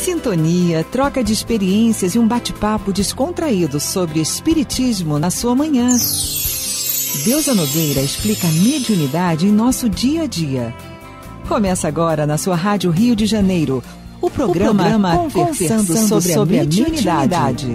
Sintonia, troca de experiências e um bate-papo descontraído sobre espiritismo na sua manhã. Deusa Nogueira explica a mediunidade em nosso dia a dia. Começa agora na sua Rádio Rio de Janeiro, o programa Conversando sobre a Mediunidade.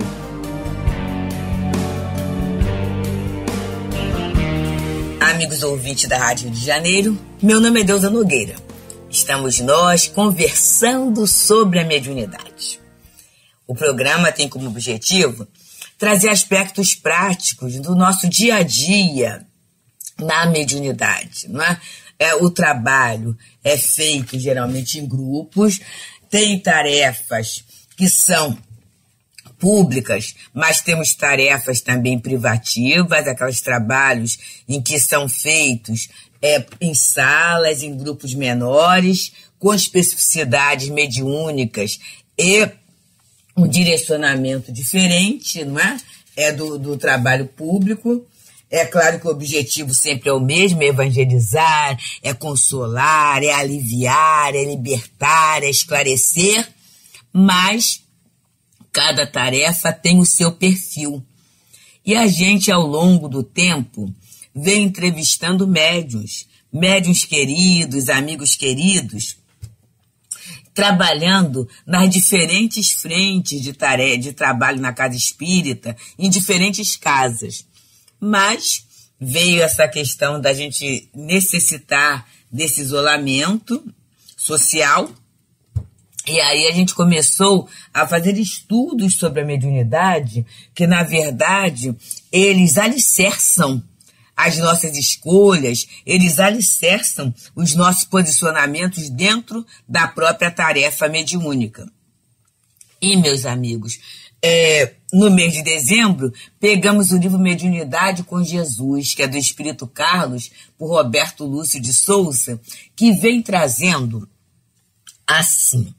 Amigos ouvintes da Rádio Rio de Janeiro, meu nome é Deusa Nogueira. Estamos nós conversando sobre a mediunidade. O programa tem como objetivo trazer aspectos práticos do nosso dia a dia na mediunidade, não é? O trabalho é feito geralmente em grupos, tem tarefas que são públicas, mas temos tarefas também privativas, aqueles trabalhos em que são feitos em salas, em grupos menores, com especificidades mediúnicas e um direcionamento diferente, não é? Do trabalho público. É claro que o objetivo sempre é o mesmo, é evangelizar, é consolar, é aliviar, é libertar, é esclarecer, mas cada tarefa tem o seu perfil. E a gente, ao longo do tempo, vem entrevistando médiuns queridos, amigos queridos, trabalhando nas diferentes frentes de trabalho na casa espírita, em diferentes casas. Mas veio essa questão da gente necessitar desse isolamento social, e aí a gente começou a fazer estudos sobre a mediunidade, que na verdade eles alicerçam as nossas escolhas, eles alicerçam os nossos posicionamentos dentro da própria tarefa mediúnica. E, meus amigos, no mês de dezembro, pegamos o livro Mediunidade com Jesus, que é do Espírito Carlos, por Roberto Lúcio de Souza, que vem trazendo, assim,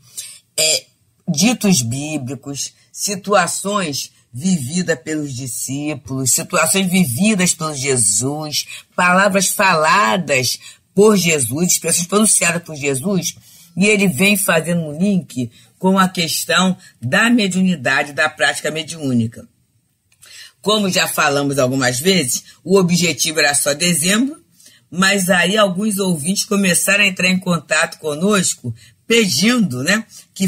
ditos bíblicos, situações vividas pelos discípulos, situações vividas por Jesus, palavras faladas por Jesus, expressões pronunciadas por Jesus, e ele vem fazendo um link com a questão da mediunidade, da prática mediúnica. Como já falamos algumas vezes, o objetivo era só dezembro, mas aí alguns ouvintes começaram a entrar em contato conosco pedindo, né,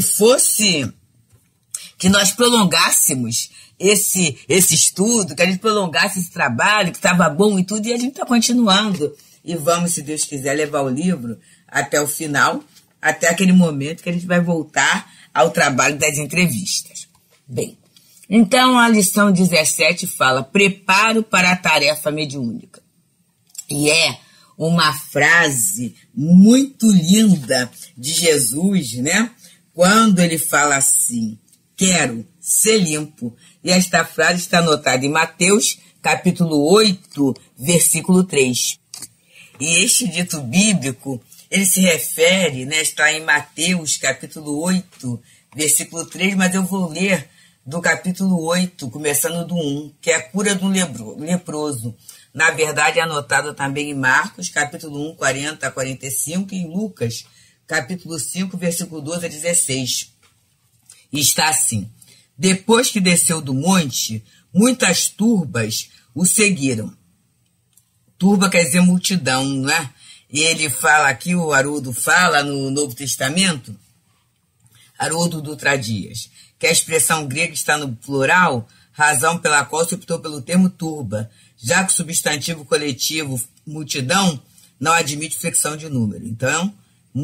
que nós prolongássemos esse estudo, que a gente prolongasse esse trabalho, que estava bom e tudo, e a gente está continuando. E vamos, se Deus quiser, levar o livro até o final, até aquele momento que a gente vai voltar ao trabalho das entrevistas. Bem, então a lição 17 fala: preparo para a tarefa mediúnica. E é uma frase muito linda de Jesus, né? Quando ele fala assim: quero ser limpo. E esta frase está anotada em Mateus, capítulo 8, versículo 3. E este dito bíblico, ele se refere, né, está em Mateus, capítulo 8, versículo 3, mas eu vou ler do capítulo 8, começando do 1, que é a cura do leproso. Na verdade, é anotado também em Marcos, capítulo 1, 40 a 45, e em Lucas, capítulo 5, versículo 12 a 16. E está assim: depois que desceu do monte, muitas turbas o seguiram. Turba quer dizer multidão, não é? E ele fala aqui, o Haroldo fala no Novo Testamento, Haroldo Dutra Dias, que a expressão grega está no plural, razão pela qual se optou pelo termo turba, já que o substantivo coletivo multidão não admite flexão de número. Então,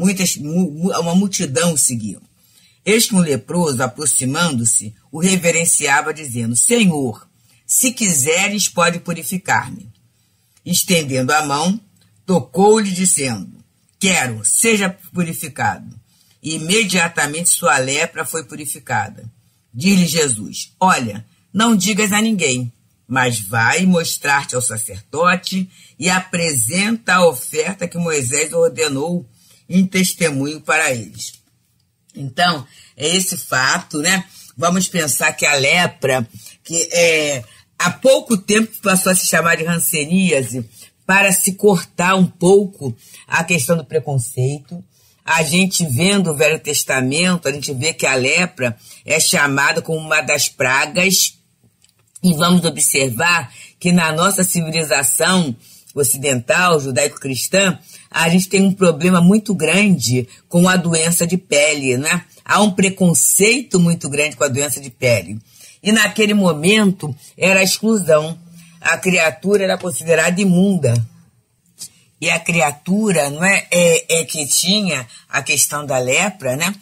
uma multidão o seguiu. Eis que um leproso, aproximando-se, o reverenciava, dizendo: Senhor, se quiseres, pode purificar-me. Estendendo a mão, tocou-lhe, dizendo: quero, seja purificado. E imediatamente sua lepra foi purificada. Diz-lhe Jesus: olha, não digas a ninguém, mas vai mostrar-te ao sacerdote e apresenta a oferta que Moisés ordenou em testemunho para eles. Então, é esse fato, né? Vamos pensar que a lepra, que há pouco tempo passou a se chamar de hanseníase, para se cortar um pouco a questão do preconceito, a gente vendo o Velho Testamento, a gente vê que a lepra é chamada como uma das pragas, e vamos observar que na nossa civilização ocidental, judaico-cristã, a gente tem um problema muito grande com a doença de pele, né? Há um preconceito muito grande com a doença de pele. E naquele momento era a exclusão. A criatura era considerada imunda. E a criatura, não é que tinha a questão da lepra, né?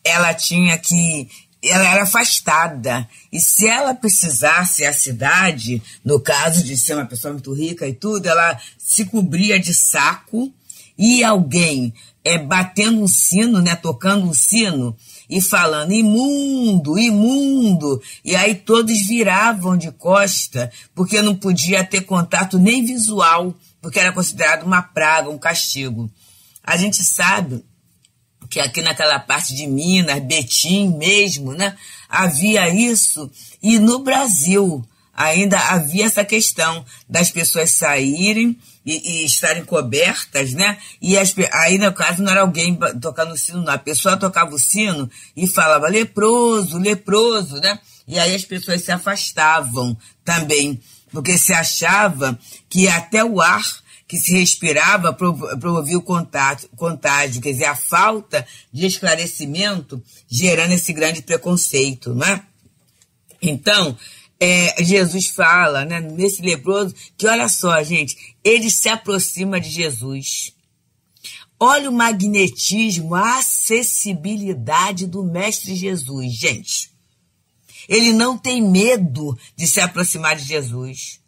Ela era afastada. E se ela precisasse a cidade, no caso de ser uma pessoa muito rica e tudo, ela se cobria de saco e alguém batendo um sino, né, tocando um sino e falando imundo, imundo. E aí todos viravam de costa porque não podia ter contato nem visual, porque era considerado uma praga, um castigo. A gente sabe que aqui naquela parte de Minas, Betim mesmo, né, havia isso, e no Brasil ainda havia essa questão das pessoas saírem e estarem cobertas, né, e aí no caso não era alguém tocando o sino, não, a pessoa tocava o sino e falava leproso, leproso, né, e aí as pessoas se afastavam também, porque se achava que até o ar que se respirava promovia o contágio, quer dizer, a falta de esclarecimento gerando esse grande preconceito, né? Então, Jesus fala, né, nesse leproso, que olha só, gente, ele se aproxima de Jesus. Olha o magnetismo, a acessibilidade do Mestre Jesus, gente. Ele não tem medo de se aproximar de Jesus.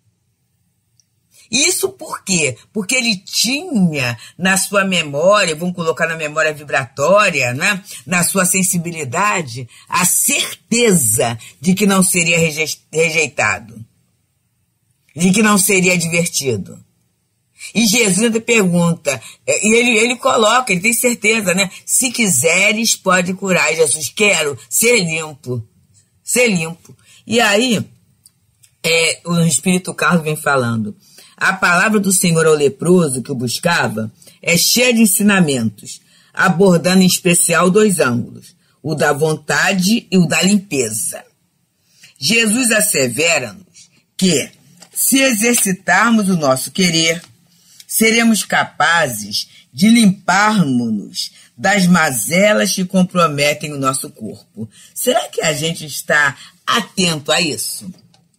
Isso por quê? Porque ele tinha na sua memória, vamos colocar na memória vibratória, né? Na sua sensibilidade, a certeza de que não seria rejeitado, de que não seria divertido. E Jesus ainda pergunta, e ele coloca, ele tem certeza, né? Se quiseres, pode curar. E Jesus, quero ser limpo, ser limpo. E aí, o Espírito Carlos vem falando. A palavra do Senhor ao leproso que o buscava é cheia de ensinamentos, abordando em especial 2 ângulos, o da vontade e o da limpeza. Jesus assevera-nos que, se exercitarmos o nosso querer, seremos capazes de limparmos-nos das mazelas que comprometem o nosso corpo. Será que a gente está atento a isso?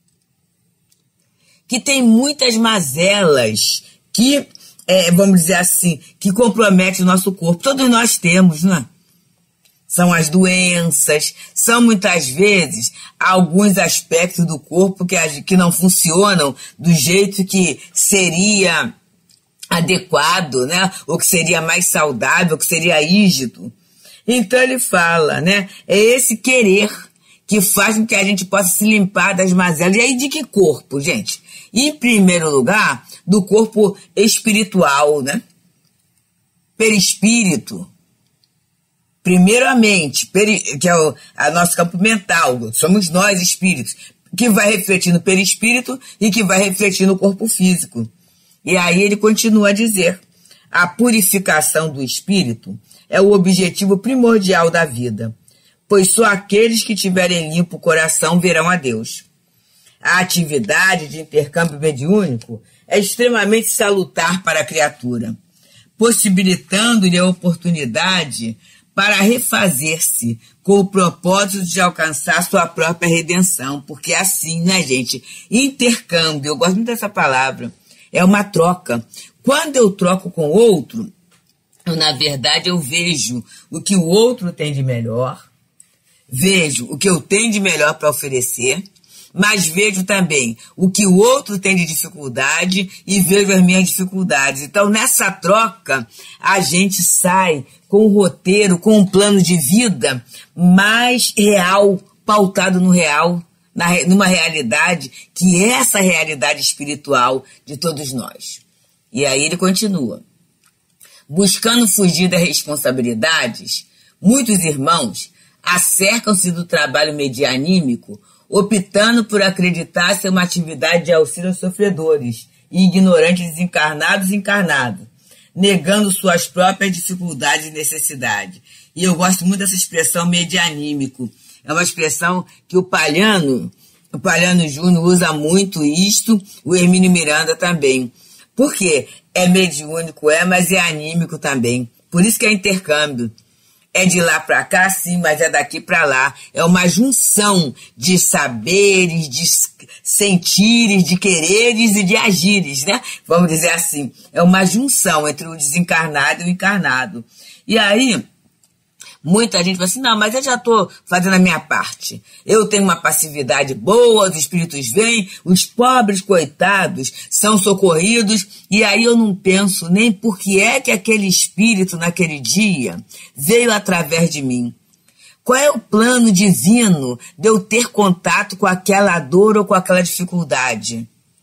Que tem muitas mazelas que, vamos dizer assim, que comprometem o nosso corpo. Todos nós temos, não é? São as doenças, são muitas vezes alguns aspectos do corpo que não funcionam do jeito que seria adequado, né? Ou que seria mais saudável, que seria rígido. Então ele fala, né? É esse querer que faz com que a gente possa se limpar das mazelas. E aí de que corpo, gente? Em primeiro lugar, do corpo espiritual, né? Perispírito. Primeiramente, que é o nosso campo mental, somos nós espíritos, que vai refletir no perispírito e que vai refletir no corpo físico. E aí ele continua a dizer, a purificação do espírito é o objetivo primordial da vida, pois só aqueles que tiverem limpo o coração verão a Deus. A atividade de intercâmbio mediúnico é extremamente salutar para a criatura, possibilitando-lhe a oportunidade para refazer-se com o propósito de alcançar sua própria redenção, porque é assim, né, gente? Intercâmbio, eu gosto muito dessa palavra, é uma troca. Quando eu troco com outro, na verdade eu vejo o que o outro tem de melhor, vejo o que eu tenho de melhor para oferecer, mas vejo também o que o outro tem de dificuldade e vejo as minhas dificuldades. Então, nessa troca, a gente sai com um roteiro, com um plano de vida mais real, pautado no real, numa realidade que é essa realidade espiritual de todos nós. E aí ele continua. Buscando fugir das responsabilidades, muitos irmãos acercam-se do trabalho medianímico, optando por acreditar ser uma atividade de auxílio aos sofredores e ignorantes desencarnados e encarnados. negando suas próprias dificuldades e necessidades. E eu gosto muito dessa expressão medianímico. É uma expressão que o Palhano Júnior usa muito isto, o Hermínio Miranda também. Por quê? É mediúnico, mas é anímico também. Por isso que é intercâmbio. É de lá para cá, sim, mas é daqui para lá. É uma junção de saberes, de sentires, de quereres e de agires, né? Vamos dizer assim. É uma junção entre o desencarnado e o encarnado. E aí, muita gente fala assim, não, mas eu já estou fazendo a minha parte. Eu tenho uma passividade boa, os espíritos vêm, os pobres coitados são socorridos, e aí eu não penso nem por que é que aquele espírito naquele dia veio através de mim. Qual é o plano divino de eu ter contato com aquela dor ou com aquela dificuldade?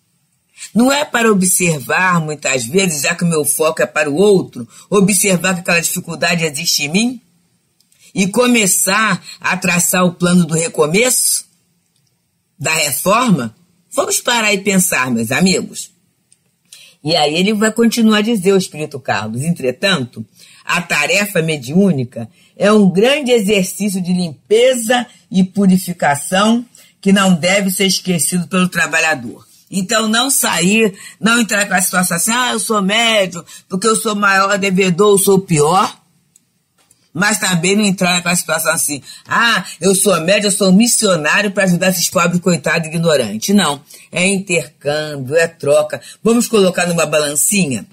Não é para observar, muitas vezes, já que o meu foco é para o outro, observar que aquela dificuldade existe em mim? E começar a traçar o plano do recomeço, da reforma? Vamos parar e pensar, meus amigos. E aí ele vai continuar a dizer, o Espírito Carlos, entretanto, a tarefa mediúnica é um grande exercício de limpeza e purificação que não deve ser esquecido pelo trabalhador. Então não entrar com a situação assim, eu sou médium, porque eu sou maior devedor, eu sou pior. Mas também não entrar naquela situação assim, eu sou médium, eu sou missionário para ajudar esses pobres coitados ignorantes. Não, é intercâmbio, é troca. Vamos colocar numa balancinha?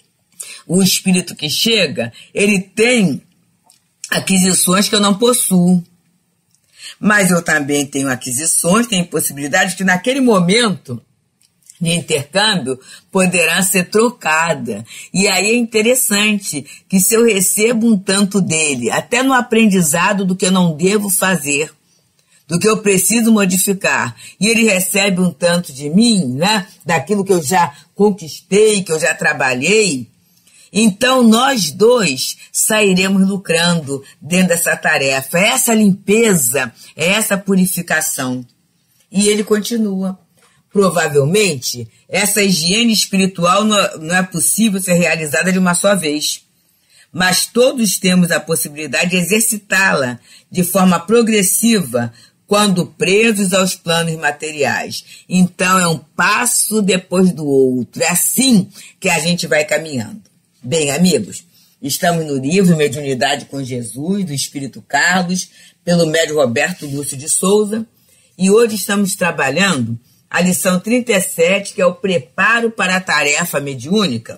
O espírito que chega, ele tem aquisições que eu não possuo. Mas eu também tenho aquisições, tenho possibilidades que naquele momento de intercâmbio poderá ser trocada. E aí é interessante que se eu recebo um tanto dele, até no aprendizado do que eu não devo fazer, do que eu preciso modificar, e ele recebe um tanto de mim, né, daquilo que eu já conquistei, que eu já trabalhei, então nós dois sairemos lucrando dentro dessa tarefa. É essa limpeza, é essa purificação. E ele continua. Provavelmente, essa higiene espiritual não é possível ser realizada de uma só vez. Mas todos temos a possibilidade de exercitá-la de forma progressiva quando presos aos planos materiais. Então, é um passo depois do outro. É assim que a gente vai caminhando. Bem, amigos, estamos no livro Mediunidade com Jesus, do Espírito Carlos, pelo médium Roberto Lúcio de Souza. E hoje estamos trabalhando a lição 37, que é o preparo para a tarefa mediúnica,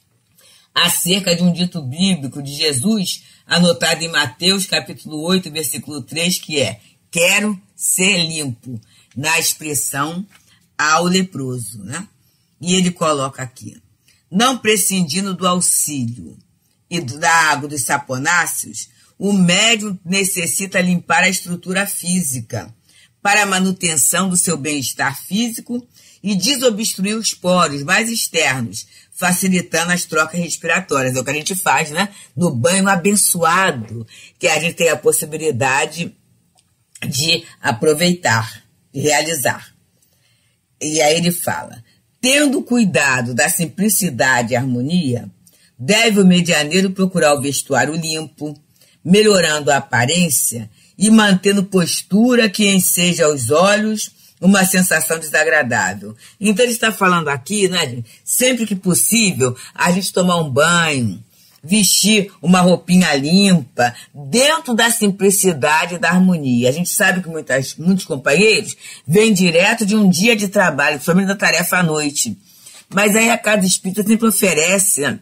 acerca de um dito bíblico de Jesus, anotado em Mateus, capítulo 8, versículo 3, que é: quero ser limpo, na expressão ao leproso, né? E ele coloca aqui: não prescindindo do auxílio e da água dos saponáceos, o médium necessita limpar a estrutura física, para a manutenção do seu bem-estar físico e desobstruir os poros mais externos, facilitando as trocas respiratórias. É o que a gente faz, né? No banho abençoado, que a gente tem a possibilidade de aproveitar, de realizar. E aí ele fala: tendo cuidado da simplicidade e harmonia, deve o medianeiro procurar o vestuário limpo, melhorando a aparência e mantendo postura que enseja aos olhos uma sensação desagradável. Então ele está falando aqui, né, gente? Sempre que possível, a gente tomar um banho, vestir uma roupinha limpa, dentro da simplicidade e da harmonia. A gente sabe que muitos companheiros vêm direto de um dia de trabalho, principalmente da tarefa à noite. Mas aí a casa espírita sempre oferece,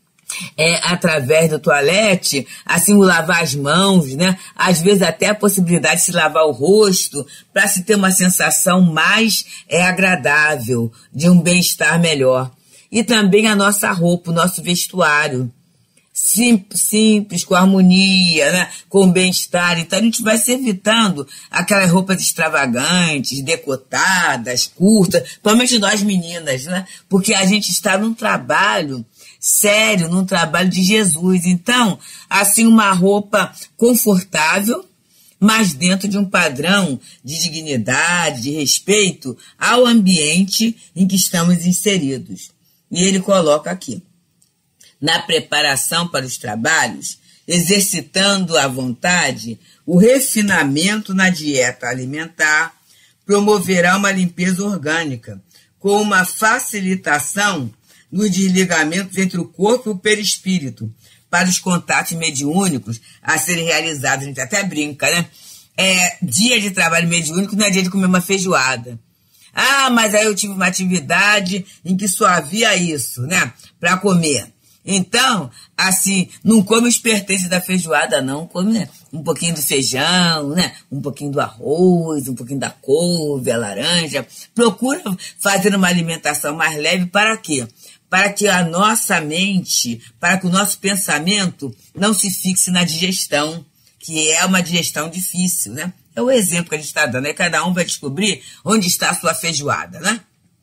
através do toalete, assim, o lavar as mãos, né? Às vezes até a possibilidade de se lavar o rosto, para se ter uma sensação mais agradável, de um bem-estar melhor. E também a nossa roupa, o nosso vestuário. Simples, com harmonia, né? Com bem-estar. Então a gente vai se evitando aquelas roupas extravagantes, decotadas, curtas, principalmente nós meninas, né? Porque a gente está num trabalho sério, num trabalho de Jesus. Então, assim, uma roupa confortável, mas dentro de um padrão de dignidade, de respeito ao ambiente em que estamos inseridos. E ele coloca aqui: na preparação para os trabalhos, exercitando à vontade o refinamento na dieta alimentar, promoverá uma limpeza orgânica, com uma facilitação nos desligamentos entre o corpo e o perispírito, para os contatos mediúnicos a serem realizados. A gente até brinca, né? Dia de trabalho mediúnico não é dia de comer uma feijoada. Ah, mas aí eu tive uma atividade em que só havia isso, né? Para comer. Então, assim, não come os pertences da feijoada, não. Come, né, um pouquinho do feijão, né? Um pouquinho do arroz, um pouquinho da couve, a laranja. Procura fazer uma alimentação mais leve para quê? Para que a nossa mente, para que o nosso pensamento não se fixe na digestão, que é uma digestão difícil, né? É o exemplo que a gente está dando, aí cada um vai descobrir onde está a sua feijoada, né?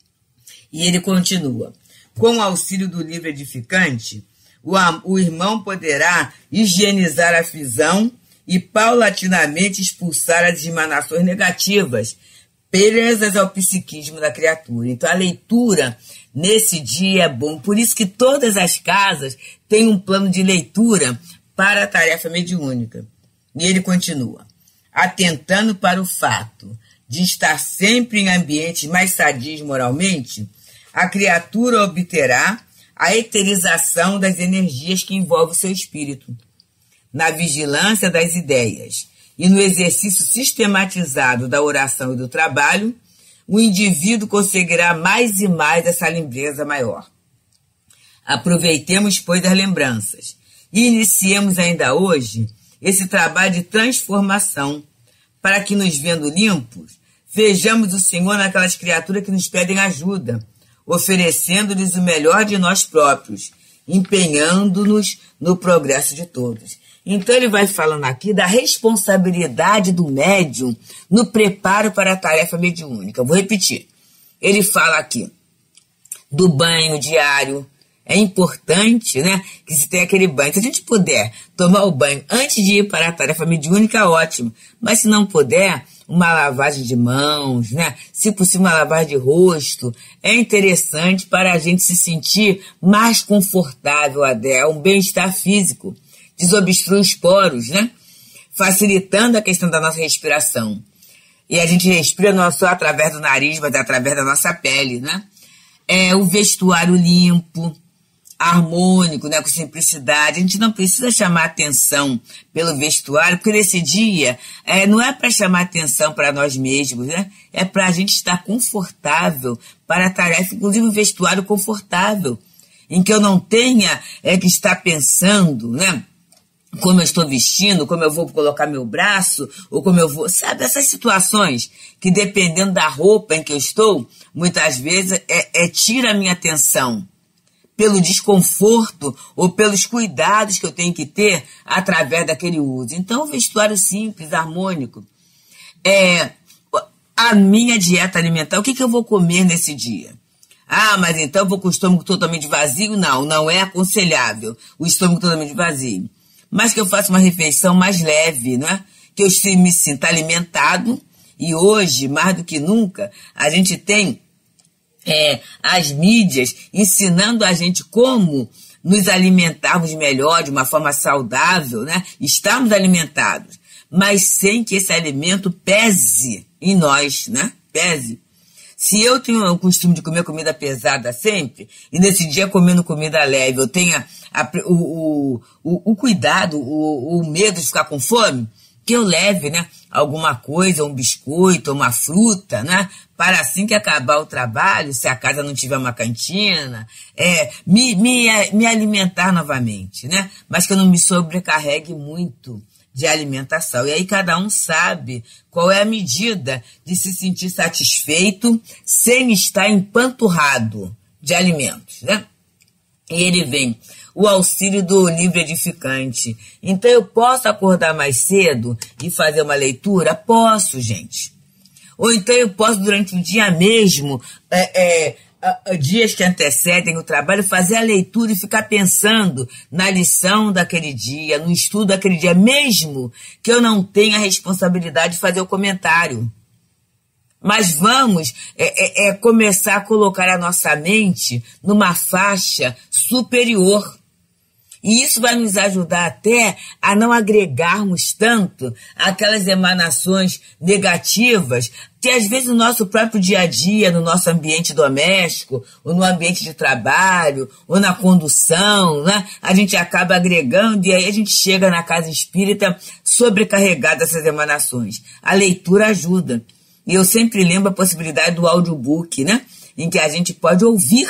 E ele continua. Com o auxílio do livro edificante, o irmão poderá higienizar a visão e paulatinamente expulsar as emanações negativas presas ao psiquismo da criatura. Então a leitura nesse dia é bom. Por isso que todas as casas têm um plano de leitura para a tarefa mediúnica. E ele continua. Atentando para o fato de estar sempre em ambientes mais sadios moralmente, a criatura obterá a eterização das energias que envolvem o seu espírito. Na vigilância das ideias e no exercício sistematizado da oração e do trabalho, o indivíduo conseguirá mais e mais essa lembrança maior. Aproveitemos, pois, as lembranças e iniciemos ainda hoje esse trabalho de transformação, para que, nos vendo limpos, vejamos o Senhor naquelas criaturas que nos pedem ajuda, oferecendo-lhes o melhor de nós próprios, empenhando-nos no progresso de todos. Então ele vai falando aqui da responsabilidade do médium no preparo para a tarefa mediúnica. Eu vou repetir. Ele fala aqui do banho diário. É importante, né, que se tenha aquele banho. Se a gente puder tomar o banho antes de ir para a tarefa mediúnica, ótimo. Mas se não puder, uma lavagem de mãos, né, se possível uma lavagem de rosto, é interessante para a gente se sentir mais confortável, é um bem-estar físico. Desobstrui os poros, né, facilitando a questão da nossa respiração. E a gente respira não só através do nariz, mas através da nossa pele, né. O vestuário limpo, harmônico, né, com simplicidade. A gente não precisa chamar atenção pelo vestuário, porque nesse dia não é para chamar atenção para nós mesmos, né? É para a gente estar confortável para a tarefa, inclusive um vestuário confortável, em que eu não tenha que estar pensando, né, como eu estou vestindo, como eu vou colocar meu braço, ou como eu vou... Sabe, essas situações que, dependendo da roupa em que eu estou, muitas vezes tira a minha atenção pelo desconforto ou pelos cuidados que eu tenho que ter através daquele uso. Então, o vestuário simples, harmônico. A minha dieta alimentar, o que eu vou comer nesse dia? Ah, mas então eu vou com o estômago totalmente vazio? Não, não é aconselhável o estômago totalmente vazio. Mas que eu faça uma refeição mais leve, não é? Que eu me sinta alimentado. E hoje, mais do que nunca, a gente tem as mídias ensinando a gente como nos alimentarmos melhor, de uma forma saudável, né? Estarmos alimentados, mas sem que esse alimento pese em nós, né? Pese. Se eu tenho o costume de comer comida pesada sempre, e nesse dia comendo comida leve, eu tenho o cuidado, o medo de ficar com fome, que eu leve, né, alguma coisa, um biscoito, uma fruta, né, para assim que acabar o trabalho, se a casa não tiver uma cantina, me alimentar novamente, né, mas que eu não me sobrecarregue muito de alimentação. E aí cada um sabe qual é a medida de se sentir satisfeito sem estar empanturrado de alimentos, né. E ele vem o auxílio do livro edificante. Então eu posso acordar mais cedo e fazer uma leitura? Posso, gente. Ou então eu posso, durante o dia mesmo, dias que antecedem o trabalho, fazer a leitura e ficar pensando na lição daquele dia, no estudo daquele dia, mesmo que eu não tenha a responsabilidade de fazer o comentário. Mas vamos começar a colocar a nossa mente numa faixa superior, E isso vai nos ajudar até a não agregarmos tanto aquelas emanações negativas que às vezes no nosso próprio dia a dia, no nosso ambiente doméstico, ou no ambiente de trabalho, ou na condução, né? A gente acaba agregando e aí a gente chega na casa espírita sobrecarregado dessas emanações. A leitura ajuda. E eu sempre lembro a possibilidade do audiobook, né? Em que a gente pode ouvir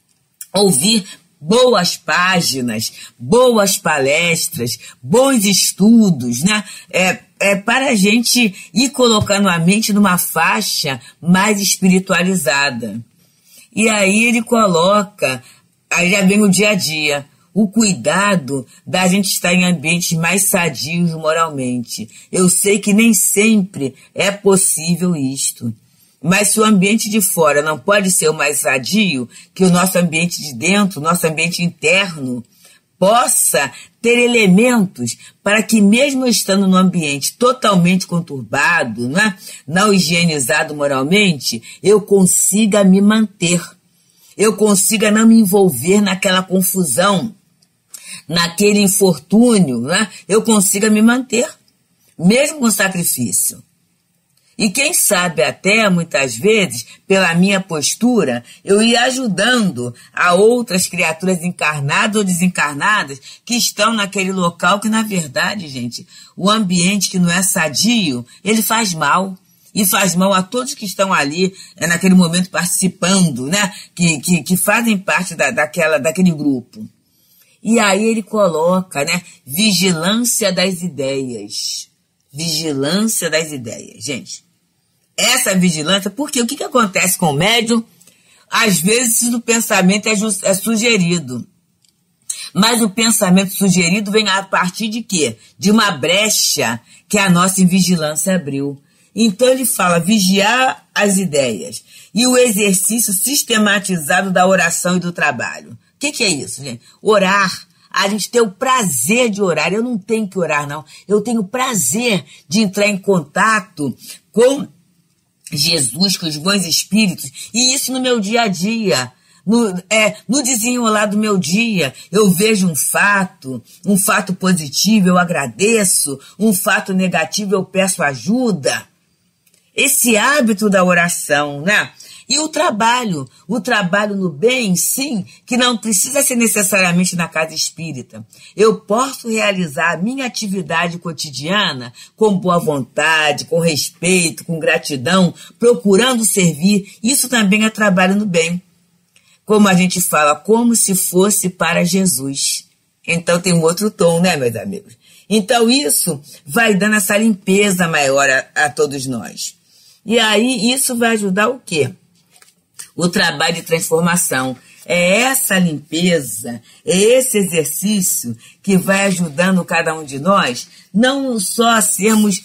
boas páginas, boas palestras, bons estudos, né? Para a gente ir colocando a mente numa faixa mais espiritualizada. E aí ele coloca, aí já vem o dia a dia, o cuidado da gente estar em ambientes mais sadios moralmente. Eu sei que nem sempre é possível isto. Mas se o ambiente de fora não pode ser o mais sadio, que o nosso ambiente de dentro, nosso ambiente interno, possa ter elementos para que mesmo estando num ambiente totalmente conturbado, não higienizado moralmente, eu consiga me manter. Eu consiga não me envolver naquela confusão, naquele infortúnio, eu consiga me manter, mesmo com sacrifício. E quem sabe até, muitas vezes, pela minha postura, eu ia ajudando a outras criaturas encarnadas ou desencarnadas que estão naquele local que, na verdade, gente, o ambiente que não é sadio, ele faz mal. E faz mal a todos que estão ali, naquele momento, participando, né? Que fazem parte daquele grupo. E aí ele coloca, né? Vigilância das ideias. Vigilância das ideias, gente. Essa vigilância, porque o que acontece com o médium? Às vezes o pensamento é sugerido. Mas o pensamento sugerido vem a partir de quê? De uma brecha que a nossa invigilância abriu. Então ele fala vigiar as ideias e o exercício sistematizado da oração e do trabalho. O que é isso, gente? Orar. A gente tem o prazer de orar. Eu não tenho que orar, não. Eu tenho o prazer de entrar em contato com Jesus, com os bons espíritos, e isso no meu dia a dia, no desenrolar do meu dia, eu vejo um fato positivo, eu agradeço, um fato negativo, eu peço ajuda. Esse hábito da oração, né? E o trabalho no bem, sim, que não precisa ser necessariamente na casa espírita. Eu posso realizar a minha atividade cotidiana com boa vontade, com respeito, com gratidão, procurando servir. Isso também é trabalho no bem. Como a gente fala, como se fosse para Jesus. Então tem um outro tom, né, meus amigos? Então isso vai dando essa limpeza maior a todos nós. E aí isso vai ajudar o quê? O trabalho de transformação. É essa limpeza, é esse exercício que vai ajudando cada um de nós, não só a sermos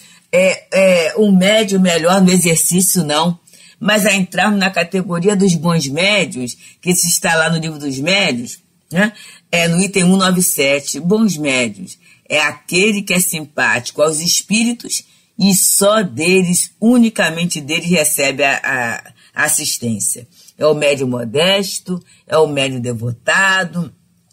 um médium melhor no exercício, não, mas a entrarmos na categoria dos bons médiuns, que se está lá no livro dos médiuns, né? No item 197, bons médiuns. É aquele que é simpático aos espíritos e só deles, unicamente deles, recebe a assistência. É o médium modesto, é o médium devotado,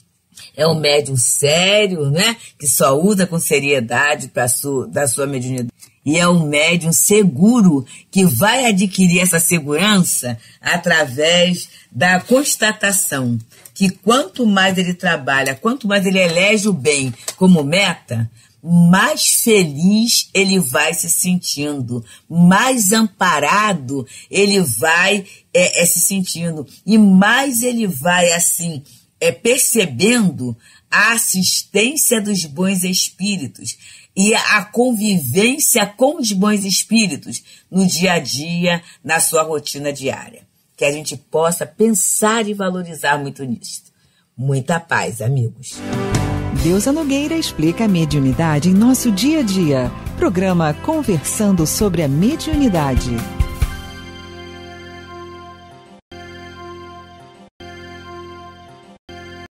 é o médium sério, né? Que só usa com seriedade da sua mediunidade. E é um médium seguro que vai adquirir essa segurança através da constatação que quanto mais ele trabalha, quanto mais ele elege o bem como meta, mais feliz ele vai se sentindo, mais amparado ele vai se sentindo, e mais ele vai, assim, percebendo a assistência dos bons espíritos e a convivência com os bons espíritos no dia a dia, na sua rotina diária. Que a gente possa pensar e valorizar muito nisso. Muita paz, amigos. Deusa Nogueira explica a mediunidade em nosso dia a dia. Programa Conversando sobre a Mediunidade.